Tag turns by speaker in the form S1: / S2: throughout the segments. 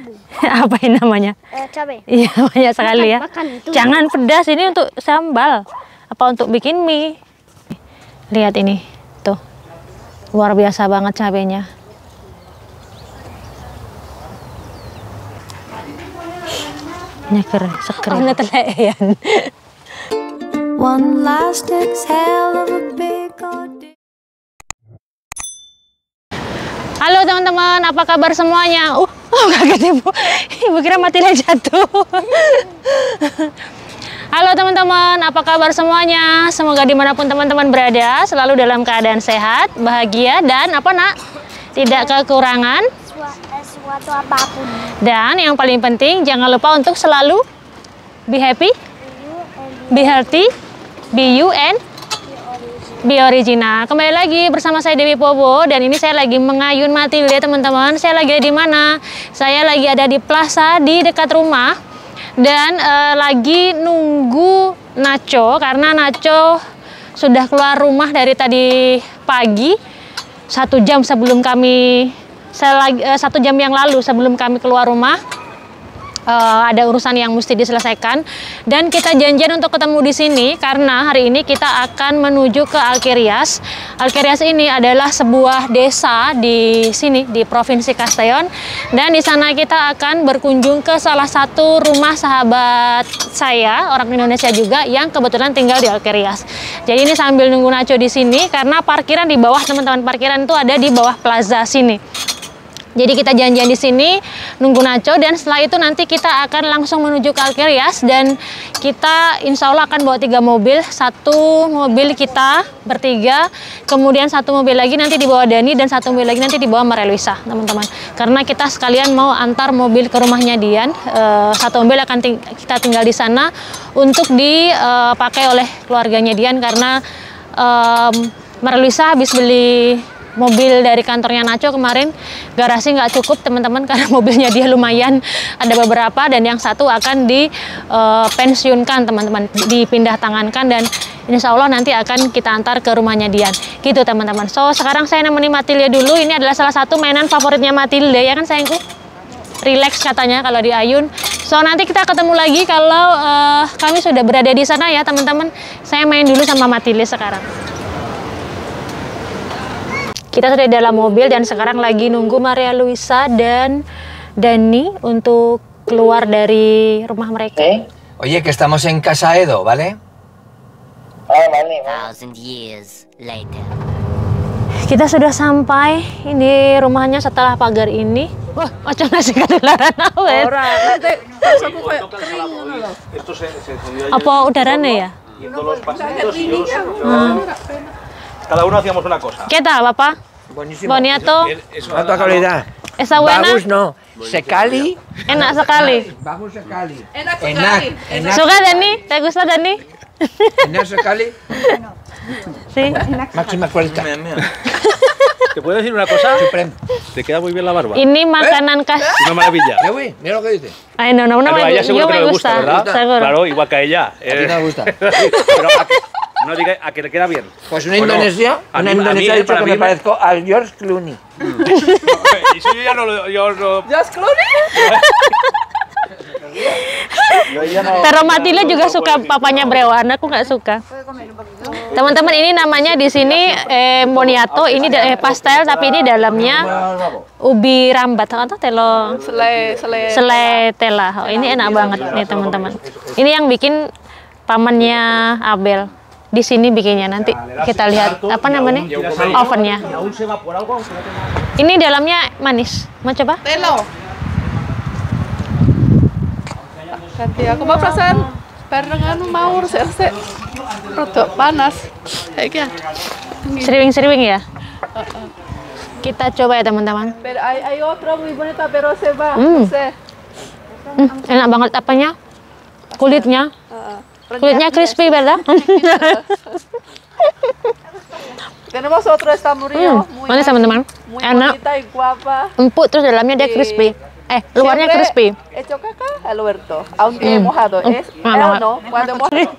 S1: Apa ini namanya?
S2: Cabai.
S1: Iya, banyak sekali ya.
S2: Makan itu.
S1: Jangan pedas, ini untuk sambal. Apa untuk bikin mie? Lihat ini, tuh. Luar biasa banget cabenya. Nyeker, seker. Ini teleyan.
S3: One last exhale of a big old day.
S1: Halo teman-teman, apa kabar semuanya? Kaget ibu. Ibu kira matinya jatuh. Halo teman-teman, apa kabar semuanya? Semoga dimanapun teman-teman berada, selalu dalam keadaan sehat, bahagia, dan apa nak? Tidak kekurangan.
S2: Suatu apapun.
S1: Dan yang paling penting, jangan lupa untuk selalu be happy, be healthy, be you, and be original. Kembali lagi bersama saya Dewi Pobo, dan ini saya lagi mengayun Matilde teman-teman. Saya lagi ada di mana? Saya lagi ada di plaza di dekat rumah, dan lagi nunggu Nacho karena Nacho sudah keluar rumah dari tadi pagi. 1 jam sebelum kami, 1 jam yang lalu sebelum kami keluar rumah. Ada urusan yang mesti diselesaikan, dan kita janjian untuk ketemu di sini karena hari ini kita akan menuju ke Alquerías. Alquerías ini adalah sebuah desa di sini di Provinsi Castellón, dan di sana kita akan berkunjung ke salah satu rumah sahabat saya, orang Indonesia juga yang kebetulan tinggal di Alquerías. Jadi ini sambil nunggu Nacho di sini karena parkiran di bawah, teman-teman, parkiran itu ada di bawah plaza sini. Jadi kita janjian di sini nunggu Nacho, dan setelah itu nanti kita akan langsung menuju ke Alquerías, dan kita insya Allah akan bawa 3 mobil. 1 mobil kita bertiga, kemudian 1 mobil lagi nanti dibawa Dani, dan 1 mobil lagi nanti dibawa Maria Luisa, teman-teman. Karena kita sekalian mau antar mobil ke rumahnya Dian. 1 mobil akan kita tinggal di sana untuk dipakai oleh keluarganya Dian karena Maria Luisa habis beli mobil dari kantornya Nacho kemarin, garasi nggak cukup teman-teman karena mobilnya dia lumayan ada beberapa, dan yang 1 akan dipensiunkan teman-teman, dipindah tangankan, dan insya Allah nanti akan kita antar ke rumahnya Dian gitu teman-teman. So sekarang saya nemeni Matilde dulu. Ini adalah salah satu mainan favoritnya Matilde ya kan sayangku, relax katanya kalau di ayun. So nanti kita ketemu lagi kalau kami sudah berada di sana ya teman-teman. Saya main dulu sama Matilde sekarang. Kita sudah di dalam mobil dan sekarang lagi nunggu Maria Luisa dan Dani untuk keluar dari rumah mereka.
S4: Oye, que estamos en Casa Edo, ¿vale?
S2: Vale.
S5: 1,000 years later.
S1: Kita sudah sampai di rumahnya setelah pagar ini. Wah, macam nasi ketularan awet. Apa udaranya ya?
S6: Cada uno hacíamos una cosa.
S1: ¿Qué tal, papá?
S4: Buenísimo.
S1: Boniato.
S4: Alta calidad.
S1: ¿Esa buena?
S4: Bagus no. Sekali.
S1: Enak sekali.
S4: Bagus sekali.
S7: Enak.
S1: Suka Dani? ¿Te gusta Dani?
S4: Enak sekali.
S1: Sí.
S4: Máxima cualidad.
S6: ¿Te puedo decir una cosa? Te queda muy bien la barba.
S1: Ini makanan khas.
S6: Una maravilla.
S4: Ya, güey, mira lo que dice.
S1: Ay, no,
S6: A ella seguro
S1: yo
S6: que
S1: me
S6: no le gusta, ¿verdad?
S1: seguro.
S6: Claro, igual que a ella.
S4: A ti no me gusta.
S6: Pero no diga a que le queda bien.
S4: Pues una
S6: ¿O no?
S4: indonesia,
S6: A
S4: una
S6: mí-
S4: indonesia
S6: a
S4: ha
S6: mí,
S4: dicho
S6: para
S4: que
S6: mí
S4: me parezco a George Clooney.
S6: Eso yo ya no lo... Yo ya no...
S1: Pero Matilde juga suka papanya brewan, aku nggak suka. Teman-teman, ini namanya di sini boniato, ini pastel tapi ini dalamnya ubi rambat atau telo selai tela. Oh, ini enak banget nih teman-teman. Ini yang bikin pamannya Abel. Di sini bikinnya, nanti kita lihat apa namanya ovennya. Ini dalamnya manis. Mau coba?
S7: Telo. Ganti aku mau perasaan barengan mau resek-resek. Rodok panas. Kayak
S1: Seriwing-seriwing ya. Kita coba ya teman-teman.
S7: Pero hay otro muy bonito pero se va.
S1: Enak banget apanya? Kulitnya. Kulitnya crispy, ¿verdad?
S7: Tenemos otro esta murillo.
S1: Manis teman-teman.
S7: Muy
S1: Enak.
S7: bonita y guapa.
S1: Empuk, terus dalamnya dia crispy. luarnya crispy.
S7: Hecho caca al huerto, aunque mojado. Es
S1: no.
S7: no, cuando mojado.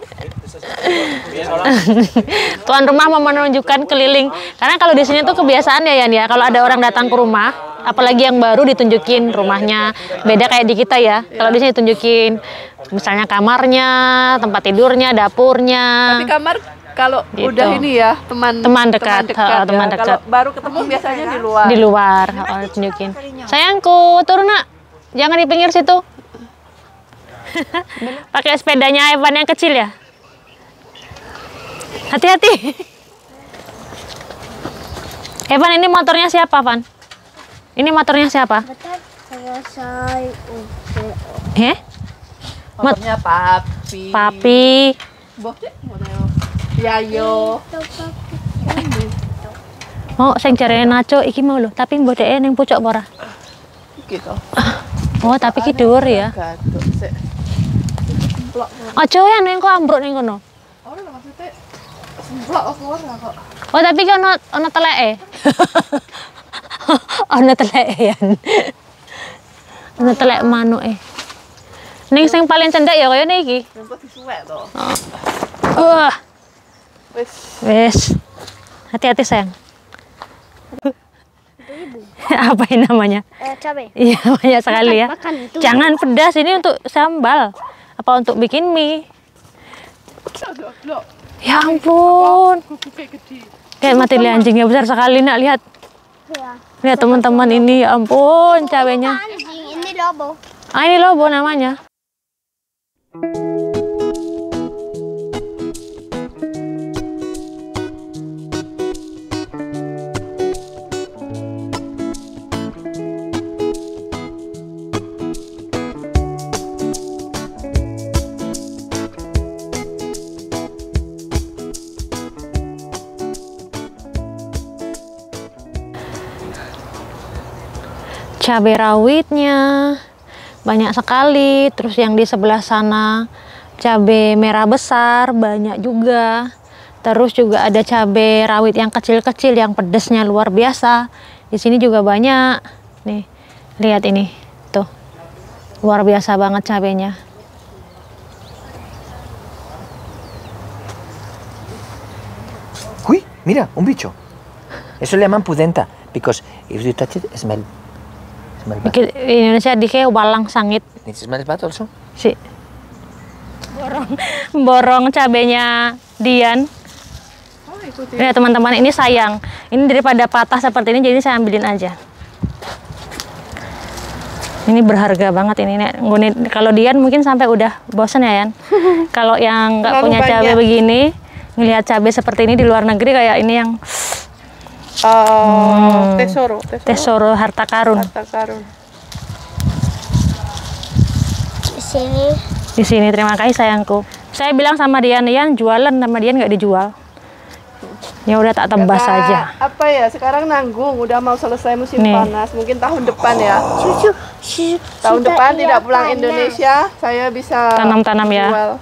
S1: Tuan rumah mau menunjukkan keliling. Karena kalau di sini tuh kebiasaan ya Yan ya, kalau ada orang datang ke rumah, apalagi yang baru ditunjukin rumahnya. Beda kayak di kita ya. Kalau di sini tunjukin misalnya kamarnya, tempat tidurnya, dapurnya.
S7: Tapi kamar kalau
S1: Gitu.
S7: udah ini ya teman
S1: dekat,
S7: ya.
S1: teman dekat.
S7: Kalau baru ketemu biasanya di luar.
S1: Di luar, tunjukin. Sayangku, turun nak. Jangan di pinggir situ. Pakai sepedanya Evan yang kecil ya. Hati-hati. Evan, ini motornya siapa, Van? Ini motornya siapa?
S2: Selesai.
S7: Motornya papi.
S1: Papi.
S7: Bokeh model. Yayo.
S1: Oh, sing jarene Naco iki mau lho, tapi mbodeke ning pucuk apa ora?
S7: Gitu.
S1: Oh, tapi ki dhuwur ya.
S7: Gatuk sik. Semplok.
S1: Aja ya ning kok ambruk ning kono.
S7: Ora lho maksudnya semplok apa ora kok.
S1: Oh, tapi ki ono teleke. Ono telekan. Ono telek manuke. Ning sing paling cendek ya kaya niki.
S7: Rumput disuwek to.
S1: Wes. Hati-hati sayang. Apa ini namanya?
S2: Cabai.
S1: Iya, banyak sekali ya.
S2: Makan itu.
S1: Jangan pedas, ini untuk sambal. Apa untuk bikin mie? Ya ampun. Kayak mati anjingnya besar sekali nak, lihat.
S2: Ya.
S1: Lihat teman-teman ini, ya ampun cabenya.
S2: Anjing, ini lobo.
S1: Ah, ini lobo namanya. Cabai rawitnya banyak sekali, terus yang di sebelah sana cabai merah besar banyak juga, terus juga ada cabai rawit yang kecil-kecil yang pedesnya luar biasa. Di sini juga banyak nih, lihat ini tuh, luar biasa banget cabainya.
S4: Uy, mira, un bicho. Eso le llaman pudenta, because if you touch it, smell. Smell bad.
S1: Di Indonesia dike walang sangit
S4: It smells bad also.
S1: sih. Borong cabenya Dian. Ya teman-teman, ini sayang. Ini daripada patah seperti ini, jadi saya ambilin aja. Ini berharga banget ini. Kalau Dian mungkin sampai udah bosen ya Yan. Kalau yang nggak
S7: Terlalu
S1: punya cabai
S7: banyak.
S1: begini, ngelihat cabai seperti ini di luar negeri kayak ini yang tesoro harta karun.
S7: Harta karun.
S2: Di sini.
S1: Di sini, terima kasih sayangku. Saya bilang sama Dian, jualan, sama Dian nggak dijual. Ya udah tak tebas
S7: Karena
S1: aja.
S7: apa ya, sekarang nanggung, udah mau selesai musim
S1: Nih.
S7: panas, mungkin tahun depan ya.
S2: Cucu.
S7: Tahun depan tidak pulang Indonesia, saya bisa
S1: Tanam-tanam ya.
S7: jual.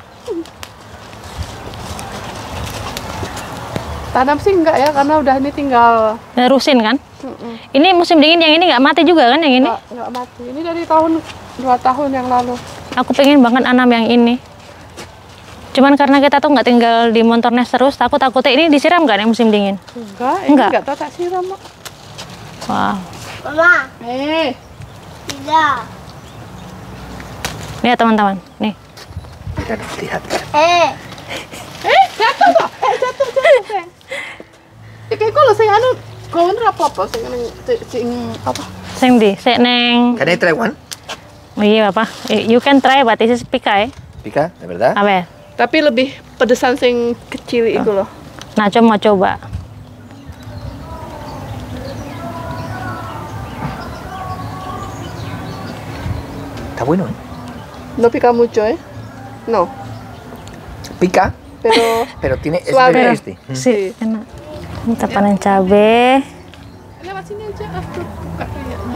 S7: Tanam sih enggak ya, karena udah ini tinggal
S1: Nerusin kan? Ini musim dingin yang ini nggak mati juga kan yang ini?
S7: enggak mati. Ini dari tahun 2 tahun yang lalu.
S1: Aku pengen banget nanam yang ini. Cuman karena kita tuh nggak tinggal di Montornes terus, takutnya ini disiram nggak nih musim dingin?
S7: Enggak, ini
S1: Enggak.
S7: enggak tahu tak siram, Mak.
S1: Wow.
S2: Mama, tidak.
S1: Lihat teman-teman, nih.
S4: Lihat.
S7: Jatuh toh? Jatuh. Ya kayak kalau saya anu, kau ora apa-apa sing apa?
S1: Sing di, sik neng.
S4: Can I try one?
S1: Oh iya Bapak, you can try but this is pika ya.
S4: Pica, de verdad.
S1: A ver,
S7: Tapi lebih pedesan sing kecil itu loh.
S1: Nacho mau coba.
S4: Está bueno, ¿eh?
S7: No pica mucho, ¿eh? No,
S4: Pica,
S7: pero
S4: pero tiene es
S7: Suave.
S4: very tasty.
S1: Sí, enak. Kita panen cabe.
S7: lewat sini aja aku buka kayaknya.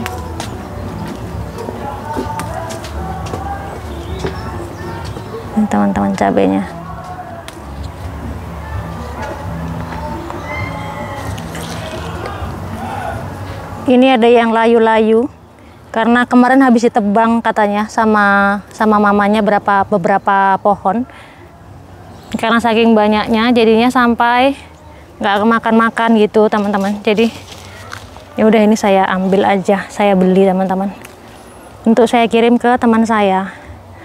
S1: Ini teman-teman cabenya. Ini ada yang layu-layu. Karena kemarin habis ditebang katanya sama mamanya beberapa pohon. Karena saking banyaknya jadinya sampai nggak kemakan-makan gitu teman-teman. Jadi ya udah, ini saya ambil aja, saya beli teman-teman. Untuk saya kirim ke teman saya.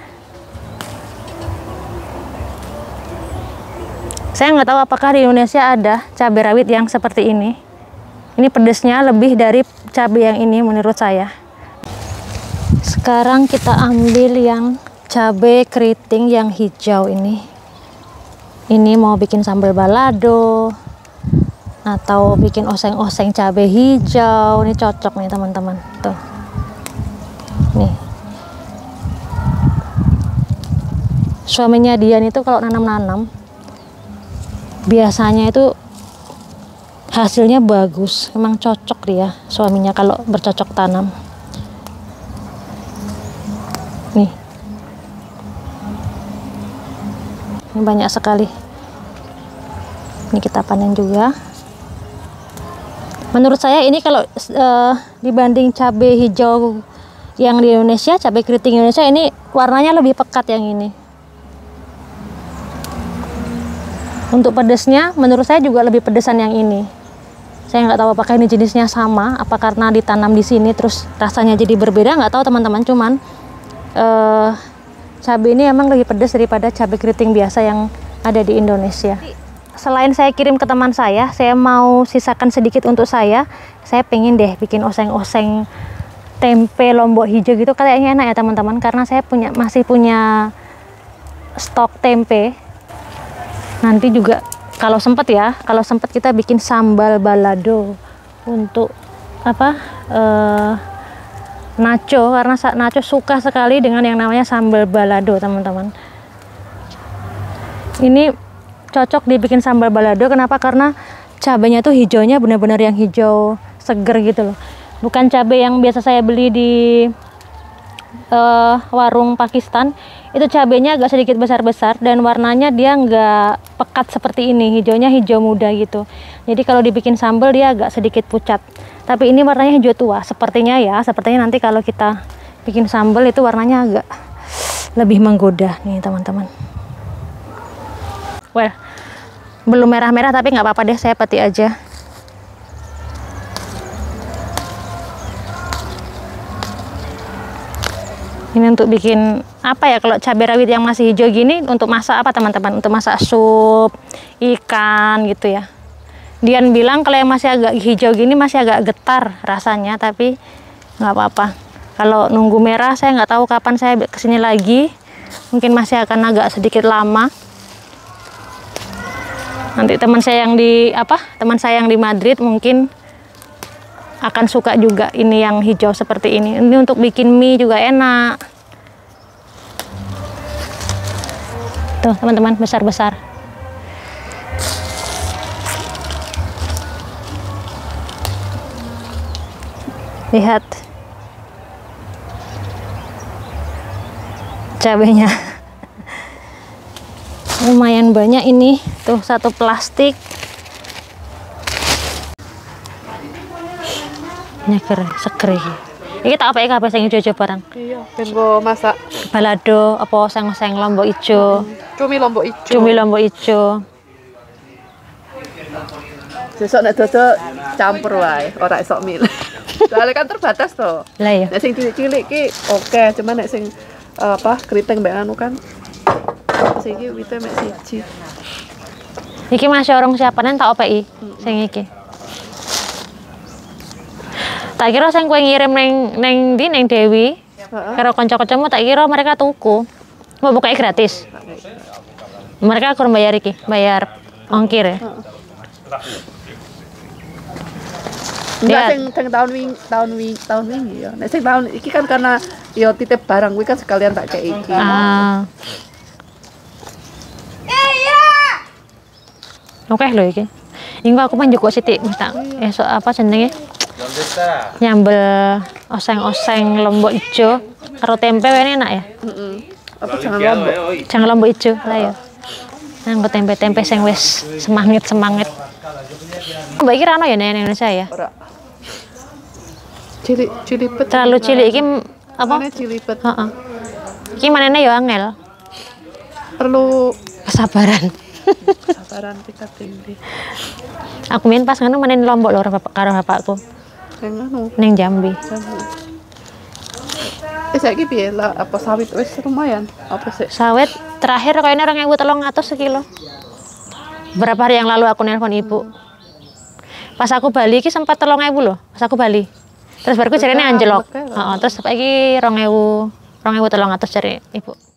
S1: Saya nggak tahu apakah di Indonesia ada cabai rawit yang seperti ini. Ini pedesnya lebih dari cabai yang ini menurut saya. Sekarang kita ambil yang cabai keriting yang hijau ini. Ini mau bikin sambal balado atau bikin oseng-oseng cabai hijau. Ini cocok nih teman-teman. Tuh. Nih. Suaminya Dian itu kalau nanam-nanam biasanya itu hasilnya bagus. Emang cocok dia suaminya kalau bercocok tanam. Nih, ini banyak sekali. Ini kita panen juga. Menurut saya ini kalau dibanding cabai hijau yang di Indonesia, cabai keriting Indonesia ini warnanya lebih pekat yang ini. Untuk pedesnya menurut saya juga lebih pedesan yang ini. Saya nggak tahu apakah ini jenisnya sama, apa karena ditanam di sini terus rasanya jadi berbeda, nggak tahu teman-teman. Cuman cabai ini emang lebih pedas daripada cabai keriting biasa yang ada di Indonesia. Selain saya kirim ke teman saya mau sisakan sedikit untuk saya pengen deh bikin oseng-oseng tempe lombok hijau gitu. Kayaknya enak ya teman-teman, karena saya masih punya stok tempe. Nanti juga kalau sempet kita bikin sambal balado untuk apa, Nacho, karena Nacho suka sekali dengan yang namanya sambal balado teman-teman. Ini cocok dibikin sambal balado. Kenapa? Karena cabenya tuh hijaunya benar-benar yang hijau seger gitu loh, bukan cabai yang biasa saya beli di warung Pakistan. Itu cabenya agak sedikit besar-besar dan warnanya dia nggak pekat seperti ini, hijaunya hijau muda gitu. Jadi kalau dibikin sambal dia agak sedikit pucat, tapi ini warnanya hijau tua sepertinya ya. Sepertinya nanti kalau kita bikin sambal itu warnanya agak lebih menggoda nih teman-teman. Well, belum merah-merah tapi nggak apa-apa deh, saya peti aja. Ini untuk bikin apa ya, kalau cabai rawit yang masih hijau gini untuk masak apa teman-teman? Untuk masak sup ikan gitu ya. Dian bilang kalau yang masih agak hijau gini masih agak getar rasanya, tapi nggak apa-apa. Kalau nunggu merah saya nggak tahu kapan saya kesini lagi, mungkin masih akan agak sedikit lama. Nanti teman saya yang di Madrid mungkin akan suka juga ini yang hijau seperti ini. Ini untuk bikin mie juga enak. Tuh teman-teman, besar-besar. Lihat cabenya. Lumayan banyak ini. Tuh satu plastik. Nyeker, seger iki. Iki tak apa ya kabeh sing ijo-ijo barang.
S7: Iya, ben masak
S1: balado apa oseng-oseng lombok ijo.
S7: Cumi lombok ijo.
S1: Cumi lombok ijo.
S7: Sesuk nek dodo campur wae, ora esok milih. Soalnya kan terbatas toh.
S1: Lah ya.
S7: Nek sing cilik-cilik ki oke, cuman nek sing keriting mbek anu kan sing iki wite mek siji.
S1: Iki masih orang siapanen tak opeki sing iki. Tak kira sing kowe ngirim neng Dewi. Karo kanca-kancamu tak kira mereka tuku. Mau bukanya gratis. Mereka kurang bayar iki, bayar ongkir ya.
S7: Enggak sing tahun wingi ya. Nek sing tahun iki kan karena yo titip barang kuwi kan sekalian tak kei iki. Oke lho iki. Inggo aku pengen juga sithik tak esok apa jenenge? Nyambel oseng-oseng lombok ijo karo tempe ini enak ya. Apa jangan lombok?
S1: Jangan lombok ijo lah ya. Nang tempe-tempe sing wis semangat. Mbak iki ra ono ya nang Indonesia ya?
S7: Ora. Cilipet.
S1: Terlalu cilik iki apa?
S7: Mana cilipet.
S1: Heeh. Iki manene ya angel.
S7: Perlu
S1: Kesabaran.
S7: sabaran tingkat tinggi.
S1: Aku main pas ngono manen Lombok lho karo bapakku
S7: Yang anu.
S1: ning Jambi.
S7: Saiki piye lah apa sawit wis lumayan apa sih?
S1: Sawit terakhir kayaknya 2.300 sekilo. Berapa hari yang lalu aku nelpon ibu. Pas aku bali iki sempat 3.000 loh. Pas aku bali. Terus baru jarene anjlok. Heeh, terus saiki 2.300 jare ibu.